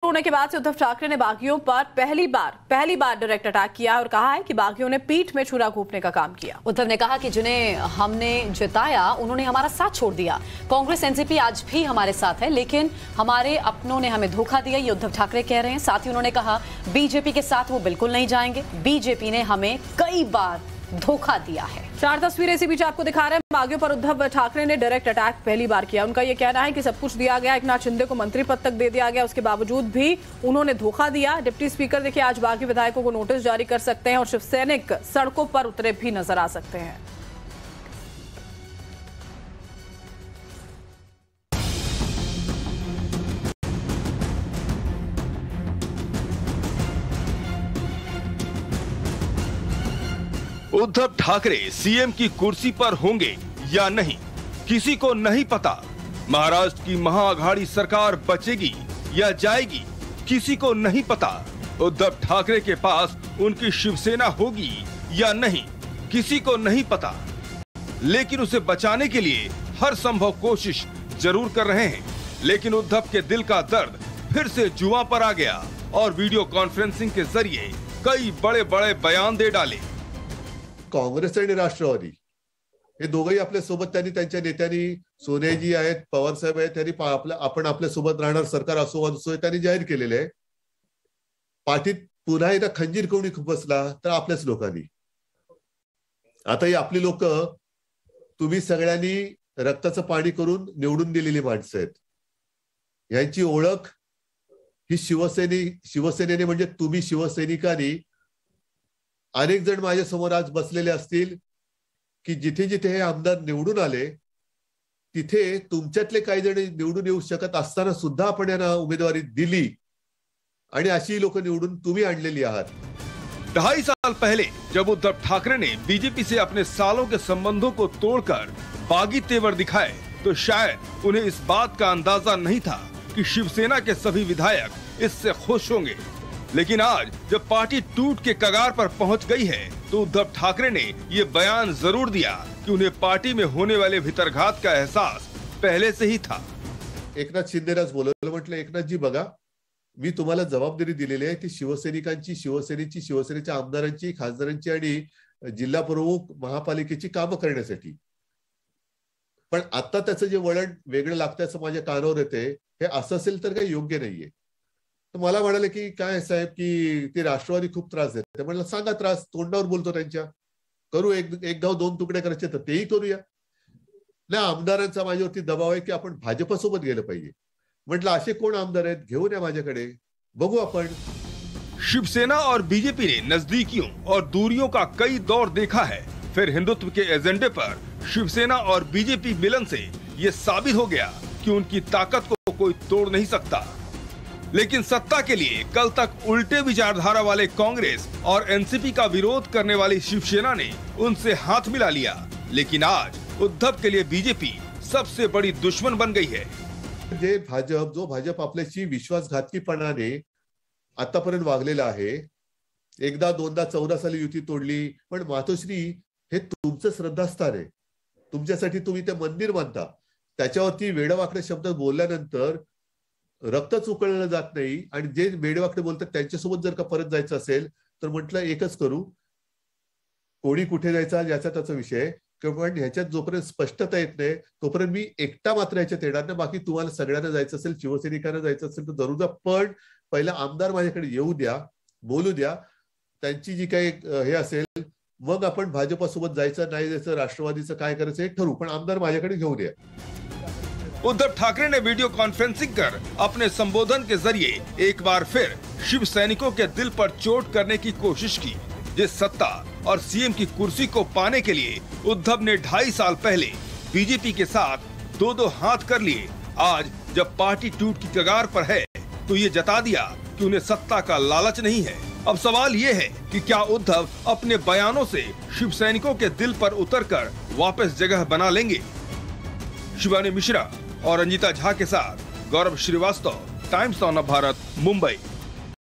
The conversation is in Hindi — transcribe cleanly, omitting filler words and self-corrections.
होने के बाद से उद्धव ठाकरे ने बागियों पर पहली बार डायरेक्ट अटैक किया और कहा है कि बागियों ने पीठ में छुरा घोंपने का काम किया। उद्धव ने कहा कि जिन्हें हमने जिताया उन्होंने हमारा साथ छोड़ दिया। कांग्रेस एनसीपी आज भी हमारे साथ है, लेकिन हमारे अपनों ने हमें धोखा दिया, ये उद्धव ठाकरे कह रहे हैं। साथ ही उन्होंने कहा बीजेपी के साथ वो बिल्कुल नहीं जाएंगे, बीजेपी ने हमें कई बार धोखा दिया है। 4 तस्वीरें इसी बीच आपको दिखा रहे हैं। बागियों पर उद्धव ठाकरे ने डायरेक्ट अटैक पहली बार किया। उनका यह कहना है कि सब कुछ दिया गया, एकनाथ शिंदे को मंत्री पद तक दे दिया गया, उसके बावजूद भी उन्होंने धोखा दिया। डिप्टी स्पीकर देखिए आज बागी विधायकों को नोटिस जारी कर सकते हैं और शिवसैनिक सड़कों पर उतरे भी नजर आ सकते हैं। उद्धव ठाकरे सीएम की कुर्सी पर होंगे या नहीं, किसी को नहीं पता। महाराष्ट्र की महाअघाड़ी सरकार बचेगी या जाएगी, किसी को नहीं पता। उद्धव ठाकरे के पास उनकी शिवसेना होगी या नहीं, किसी को नहीं पता। लेकिन उसे बचाने के लिए हर संभव कोशिश जरूर कर रहे हैं। लेकिन उद्धव के दिल का दर्द फिर से जुआ पर आ गया और वीडियो कॉन्फ्रेंसिंग के जरिए कई बड़े बड़े बयान दे डाले। काँग्रेस आणि राष्ट्रवादी हे दोघंही आपल्या सोबत, त्यांनी त्यांच्या नेत्यांनी, सोनेजी आहेत, पवार साहेब आहेत, त्यांनी आपण आपल्या सोबत राहणार, सरकार असो असो त्यांनी जाहीर केलेले आहे। पाठीत पुन्हा एकदा खंजीर कोणी खुपसला तर आपल्याच लोकांनी। आता ही आपली लोक तुम्ही सगळ्यांनी रक्ताचं पाणी करून निवडून दिलेली माणसं आहेत। यांची ओळख ही शिवसेनेने म्हणजे तुम्ही शिवसैनिकांनी अनेक जण माझ्या समोर आज बसलेले असतील की जिथे जिथे हे आमदार निवडून आले तिथे तुमच्यातले काही जण निवडून येऊ शकत असताना सुद्धा आपण यांना उमेदवारी दिली आणि अशी लोक निवडून तुम्ही आणलेली आहात। 2.5 साल पहले जब उद्धव ठाकरे ने बीजेपी से अपने सालों के संबंधों को तोड़कर बागी तेवर दिखाए तो शायद उन्हें इस बात का अंदाजा नहीं था कि शिवसेना के सभी विधायक इससे खुश होंगे। लेकिन आज जब पार्टी टूट के कगार पर पहुंच गई है तो उद्धव ठाकरे ने ये बयान जरूर दिया कि उन्हें पार्टी में होने वाले भीतरघात का एहसास पहले से ही था। एकनाथ शिंदेलाच बोलवलं, म्हटलं एकनाथजी बघा, मी तुम्हाला जबाबदारी दिलेली आहे ती शिवसैनिकांची, शिवसेनेची, शिवसेनेच्या आमदारांची, खासदारांची आणि जिल्हा प्रमुख महापालिकेची कामं करण्यासाठी। पण आता त्याचं जे वळण वेगळं लागतं असं माझ्या कानावर येते, हे असं असेल तर काही योग्य नाहीये। तर मला म्हणाले की काय साहेब की ते राष्ट्रवादी खूप त्रास देते। म्हटलं सांगा त्रास, तोंडावर बोलतो त्यांच्या, करू एक गाव 2 तुकडे करायचे तर तेही करूया। नाही आमदारांचा माझ्यावरती दबाव आहे की आपण भाजपसोबत गेलं पाहिजे। म्हटलं असे कोण आमदार आहेत, घेऊन या माझ्याकडे, बघू आपण। शिवसेना और बीजेपी ने नजदीकियों और दूरियों का कई दौर देखा है। फिर हिंदुत्व के एजेंडे पर शिवसेना और बीजेपी मिलन से ये साबित हो गया कि उनकी ताकत को कोई तोड़ नहीं सकता। लेकिन सत्ता के लिए कल तक उल्टे विचारधारा वाले कांग्रेस और एनसीपी का विरोध करने वाली शिवसेना ने उनसे हाथ मिला लिया। लेकिन आज उद्धव के लिए बीजेपी सबसे बड़ी दुश्मन बन गई है। जो भाजप आपल्याशी विश्वासघातकीपणाने आतापर्यंत वागलेला आहे, एकदा दोनदा 14 साली युती तोडली, पण मातोश्री हे तुमचं श्रद्धास्थान आहे, तुमच्यासाठी तुम्ही ते मंदिर मानता, त्याच्यावरती वेडवाकडे शब्द बोलल्यानंतर रक्तच उकळलं जात नाही आणि जे वेडवाकडे बोलतात त्यांच्यासोबत जर का परत जायचं असेल तर म्हटलं एकच करू, कोणी कुठे जायचा याचा त्याचा विषय, पण ह्याच्यात जोपर्यंत स्पष्टता येत नाही तोपर्यंत मी एकटा मात्र ह्याच्यात येणार नाही। बाकी तुम्हाला सगळ्यांना जायचं असेल, शिवसैनिकांना जायचं असेल तर जरूर जा, पण पहिला आमदार माझ्याकडे येऊ द्या, बोलू द्या, त्यांची जी काही हे असेल मग आपण भाजपसोबत जायचं नाही जायचं, राष्ट्रवादीचं काय करायचं हे ठरवू, पण आमदार माझ्याकडे घेऊ द्या। उद्धव ठाकरे ने वीडियो कॉन्फ्रेंसिंग कर अपने संबोधन के जरिए एक बार फिर शिव सैनिकों के दिल पर चोट करने की कोशिश की। जिस सत्ता और सीएम की कुर्सी को पाने के लिए उद्धव ने 2.5 साल पहले बीजेपी के साथ 2-2 हाथ कर लिए, आज जब पार्टी टूट की कगार पर है तो ये जता दिया कि उन्हें सत्ता का लालच नहीं है। अब सवाल ये है कि क्या उद्धव अपने बयानों से शिव सैनिकों के दिल पर उतरकर वापस जगह बना लेंगे। शिवानी मिश्रा और रंजीता झा के साथ गौरव श्रीवास्तव, टाइम्स ऑफ भारत, मुंबई।